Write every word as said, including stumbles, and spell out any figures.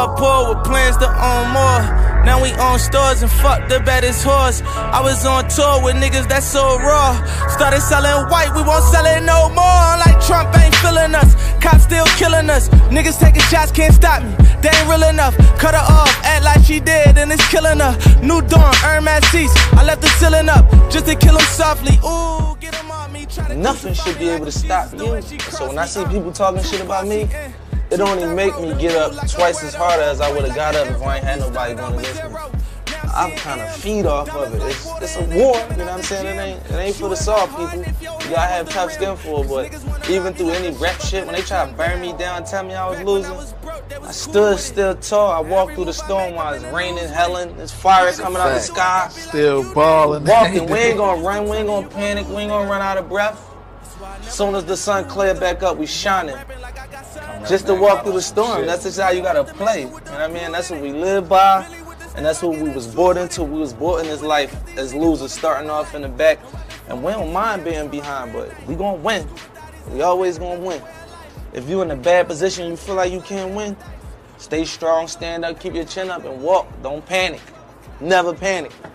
up poor with plans to own more. Now we own stores and fuck the baddest horse. I was on tour with niggas that's so raw. Started selling white, we won't sell it no more. Like Trump ain't feeling us, cops still killing us. Niggas taking shots, can't stop me, they ain't real enough. Cut her off, act like she dead and it's killing her. New Dawn, Hermes seats, I left the ceiling up just to kill him softly. Ooh, get him on me, try to nothing should be able to stop you. So when I see people talking shit about me, it only make me get up twice as hard as I would have got up if I ain't had nobody going to listen. I'm kind of feed off of it. It's, it's a war, you know what I'm saying? It ain't, it ain't for the soft people. You gotta have tough skin for it, but even through any rap shit, when they try to burn me down and tell me I was losing, I stood still tall. I walked through the storm while it's raining, helling, there's fire coming out the sky. Still balling. Walking, we ain't gonna run, we ain't gonna panic, we ain't gonna run out of breath. As soon as the sun clear back up, we shining. Just to walk through the storm, that's just how you gotta play. You know what I mean? That's what we live by, and that's what we was born into. We was born in this life as losers, starting off in the back, and we don't mind being behind, but we gonna win. We always gonna win. If you in a bad position, you feel like you can't win, stay strong, stand up, keep your chin up, and walk. Don't panic. Never panic.